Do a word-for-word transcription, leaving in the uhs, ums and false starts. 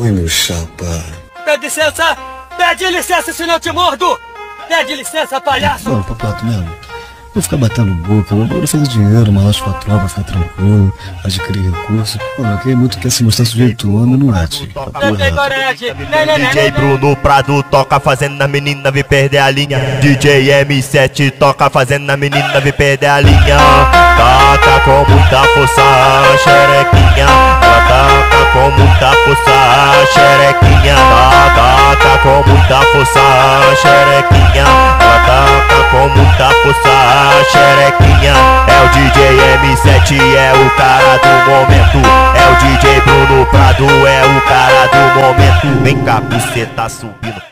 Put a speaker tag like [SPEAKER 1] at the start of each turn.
[SPEAKER 1] Oi, meu chapa.
[SPEAKER 2] Pede licença! Pede licença, senão eu te mordo! Pede licença, palhaço!
[SPEAKER 1] Não, papato mesmo. Vou ficar batendo boca, eu vou fazer dinheiro, malas com a tropa, ficar tranquilo, adquirir recursos. Pô, não quer muito, quer se mostrar sujeito homem, não é, tio.
[SPEAKER 3] D J Bruno Prado toca fazendo a menina vir perder a linha. D J M sete toca fazendo a menina vir perder a linha. Taca com muita força, xerequinha. Ela taca com muita força, xerequinha. Taca com muita força, xerequinha. Ela taca com muita força, xerequinha. É o D J M sete, é o cara do momento. É o D J Bruno Prado, é o cara do momento. Vem cá, você tá subindo.